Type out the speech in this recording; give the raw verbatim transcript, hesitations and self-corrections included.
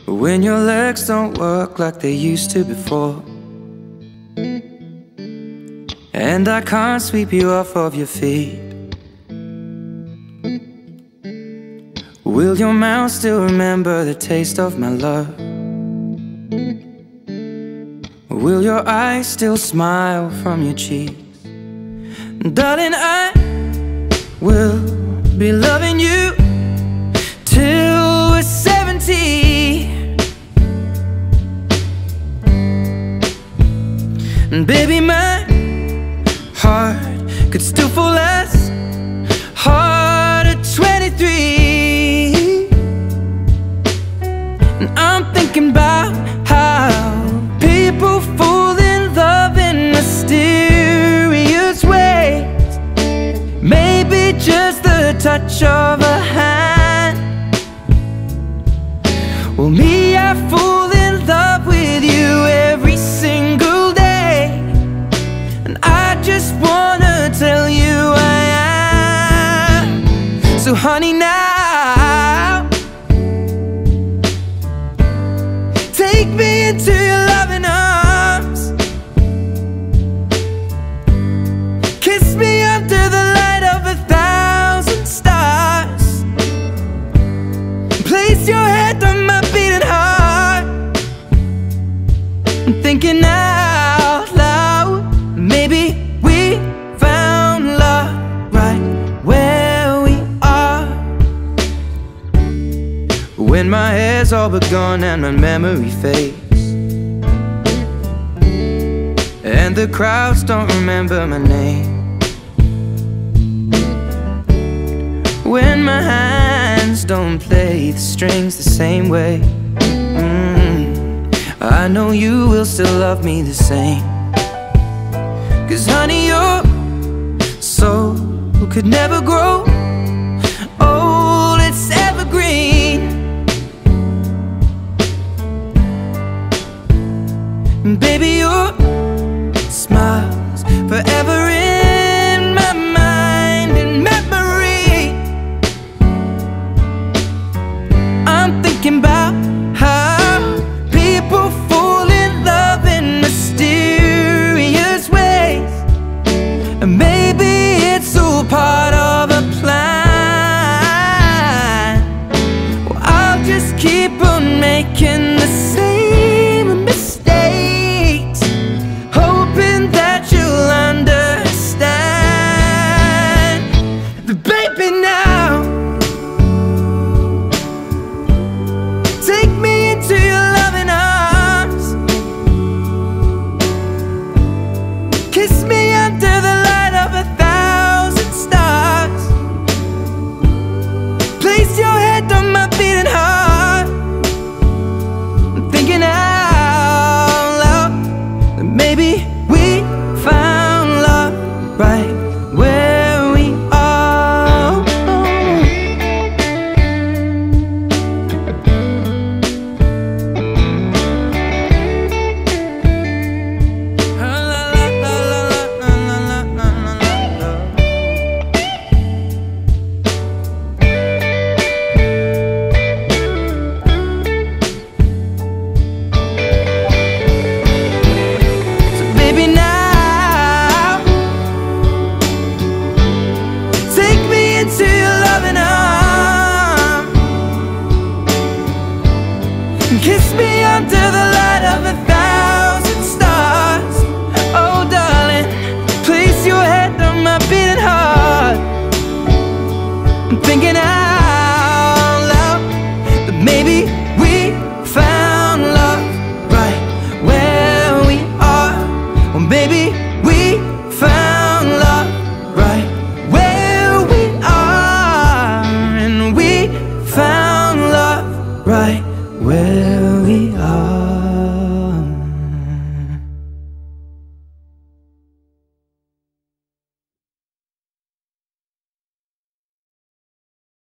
when your legs don't work like they used to before, and I can't sweep you off of your feet. Will your mouth still remember the taste of my love? Will your eyes still smile from your cheeks? Darling, I will be loving you till we're seventy. And baby, my heart could still fall as hard at twenty-three. And I'm thinking about how people fall in love in mysterious ways. Maybe just the touch of a hand. Well, me, I fall in love with you every single day, and I just wanna tell you I am. So honey, now take me into your loving arms. Kiss me under the light of a thousand stars. Place your head on my beating heart. I'm thinking out loud, maybe we found love right where we are. When my hair's all but gone and my memory fades, and the crowds don't remember my name, when my hands don't play the strings the same way, mm, I know you will still love me the same. Cause honey, your soul could never grow old, it's evergreen. And baby, your smile's forever in my mind and memory. I'm thinking about how people fall in love in mysterious ways, and maybe it's all part of a plan. Well, I'll just keep on making the same mistakes, hoping that you'll understand. But baby, now take me into your loving arms. Kiss me under the light of a thousand stars. Place your head on my beating heart. I'm thinking out loud that maybe we found love right where we are. So baby, now take me into your loving arms. Kiss me under the light of a thousand stars. Oh darling, place your head on my beating heart. I'm thinking out loud that maybe we found love right where we are. Or maybe we found love right where we are. And we found love right where we are.